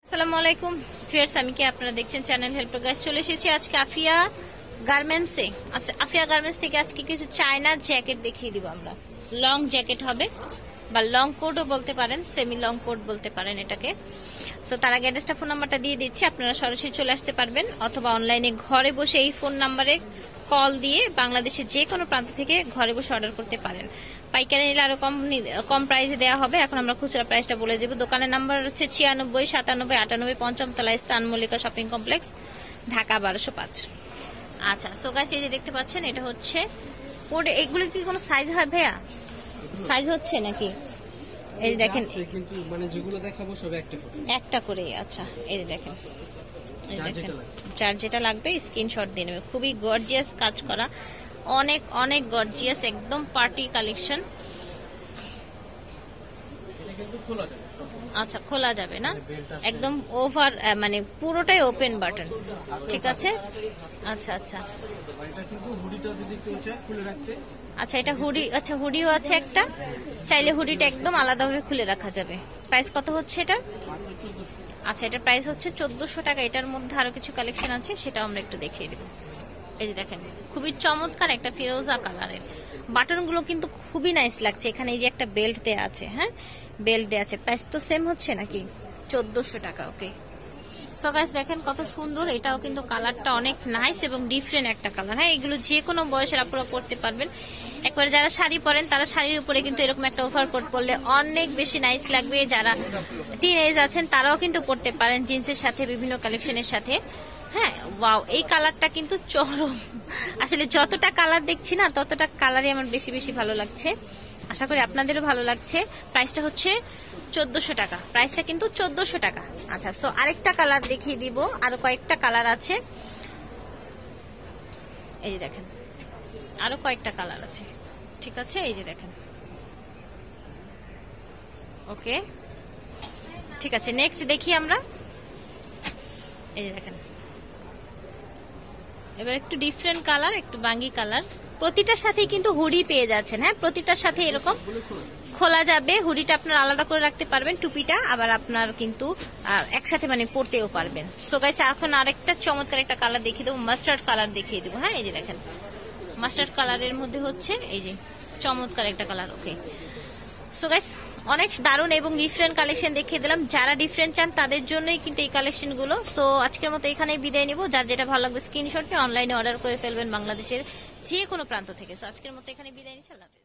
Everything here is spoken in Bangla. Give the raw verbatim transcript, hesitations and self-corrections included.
আসসালামু আলাইকুম ফ্রেন্ডস, আমি কি আপনারা দেখছেন চ্যানেল হেল্পার গাইস। চলে এসেছি আজকে আফিয়া গার্মেন্টসে। আচ্ছা, আফিয়া গার্মেন্টস থেকে আজকে কিছু চায়না জ্যাকেট দেখিয়ে দিব আমরা। লং জ্যাকেট হবে বা লং কোটও বলতে পারেন, সেমি লং কোট বলতে পারেন এটাকে। সো তার আগে অ্যাড্রেসটা ফোন নাম্বারটা দিয়ে দিচ্ছি, আপনারা সরাসরি চলে আসতে পারবেন অথবা অনলাইনে ঘরে বসে এই ফোন নাম্বারে কল দিয়ে বাংলাদেশের যে কোনো প্রান্ত থেকে ঘরে বসে অর্ডার করতে পারেন। পাইকারি নিলে আরো কম কম প্রাইসে দেওয়া হবে। এখন আমরা খুচরা প্রাইসটা বলে দেবো। দোকানের নাম্বার হচ্ছে ছিয়ানব্বই সাতানব্বই আটানব্বই পঞ্চম তলা, স্টান মল্লিকা শপিং কমপ্লেক্স, ঢাকা বারোশো পাঁচ। আচ্ছা, সো গাইস এই যে দেখতে পাচ্ছেন এটা হচ্ছে কোডে। এগুলো কি কোনো সাইজ হয় ভাইয়া? সাইজ হচ্ছে নাকি? এই যে দেখেন, কিন্তু মানে যেগুলো দেখাবো সব একটা করে একটা করে। আচ্ছা, এই যে দেখেন, যার যেটা লাগবে স্ক্রিনশট দিয়ে নেবে। খুবই গর্জিয়াস কাজ করা, অনেক অনেক গর্জিয়াস, একদম পার্টি কালেকশন। আচ্ছা, খোলা যাবে না, একদম ওভার মানে পুরোটাই ওপেন বাটন, ঠিক আছে। আচ্ছা আচ্ছা আচ্ছা এটা হুডি। আচ্ছা, হুডিও আছে একটা, চাইলে হুডিটা একদম আলাদাভাবে খুলে রাখা যাবে। প্রাইস কত হচ্ছে এটা? আচ্ছা, এটার প্রাইস হচ্ছে চোদ্দশো টাকা। এটার মধ্যে আরো কিছু কালেকশন আছে, সেটা আমরা একটু দেখিয়ে দেবো। এই যে দেখেন, খুবই চমৎকার একটা ফিরোজা কালারের। বাটন গুলো কিন্তু খুবই নাইস লাগছে। এখানে এই যে একটা বেল্ট দেয়া আছে, হ্যাঁ বেল্ট দেয়া আছে। প্রাইস তো সেম হচ্ছে নাকি? চোদ্দশো টাকা। ওকে, সো গাইস দেখেন কত সুন্দর। এটাও কিন্তু কালারটা অনেক নাইস এবং ডিফারেন্ট একটা কালার। হ্যাঁ, এগুলো যে কোনো বয়সের আপনারা পড়তে পারবেন। একবারে যারা শাড়ি পরেন তারা শাড়ির উপরে কিন্তু এরকম একটা ওভারকোট পরলে অনেক বেশি নাইস লাগবে। যারা টিন এজ আছেন তারাও কিন্তু পরতে পারেন জিন্সের সাথে, বিভিন্ন কালেকশনের সাথে। হ্যাঁ, ওয়াও, এই কালারটা কিন্তু চরম। আসলে যতটা কালার দেখছি না ততটা কালারই আমার বেশি বেশি ভালো লাগছে। আশা করি আপনাদেরও ভালো লাগছে। প্রাইসটা হচ্ছে চোদ্দশো টাকা। প্রাইসটা কিন্তু চোদ্দশো টাকা। আচ্ছা, সো আরেকটা কালার দেখিয়ে দিব। আরো কয়েকটা কালার আছে, এই যে দেখেন, আরো কয়েকটা কালার আছে, ঠিক আছে। এই যে দেখেন, ওকে ঠিক আছে। নেক্সট দেখি আমরা। এই যে দেখেন, এবার একটু ডিফারেন্ট কালার, একটু বাঙ্গি কালার। প্রতিটার সাথেই কিন্তু হুডি পেয়ে যাচ্ছেন। হ্যাঁ, প্রতিটার সাথে এরকম খোলা যাবে। হুডিটা আপনার আলাদা করে রাখতে পারবেন, টুপিটা আবার আপনার কিন্তু একসাথে মানে পরতেও পারবেন। সো গাইস, এখন আরেকটা চমৎকার একটা কালার দেখিয়ে দেবো, মাস্টার্ড কালার দেখিয়ে দেবো। হ্যাঁ, এই যে দেখেন, মাস্টার্ড কালারের মধ্যে হচ্ছে এই যে চমৎকার একটা কালার। ওকে, সো গাইস অনেক দারুণ এবং ডিফারেন্ট কালেকশন দেখিয়ে দিলাম। যারা ডিফারেন্ট চান তাদের জন্যই কিন্তু এই কালেকশন গুলো। সো আজকের মতো এখানেই বিদায় নিব। যার যেটা ভালো লাগবে স্ক্রিনশট নিয়ে অনলাইনে অর্ডার করে ফেলবেন বাংলাদেশের যে কোনো প্রান্ত থেকে। সো আজকের মতো এখানে বিদায় নিচ্ছি। আল্লাহ হাফেজ।